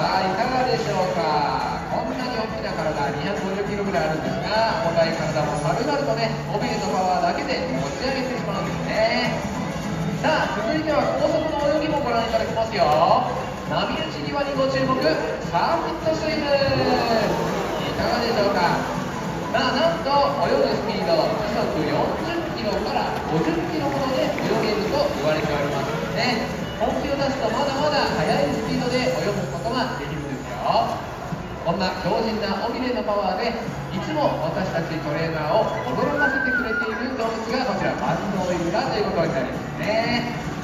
さあいかがでしょうか。こんなに大きな体250キロぐらいあるんですが、重たい体も軽々とね尾びれのパワーだけで持ち上げてしまうんですね。さあ続いては高速の泳ぎもご覧いただきますよ。波打ち際にご注目、サーキットスイムいかがでしょうか。さあなんと泳ぐスピード時速40キロから50キロほどで泳げると言われておりますのでね、本気を出すとまだまだ速いスピードで泳ぐことができるんですよ。こんな強靭な尾びれのパワーでいつも私たちトレーナーを驚かせてくれている動物がこちらバンノウイルカということになりますね。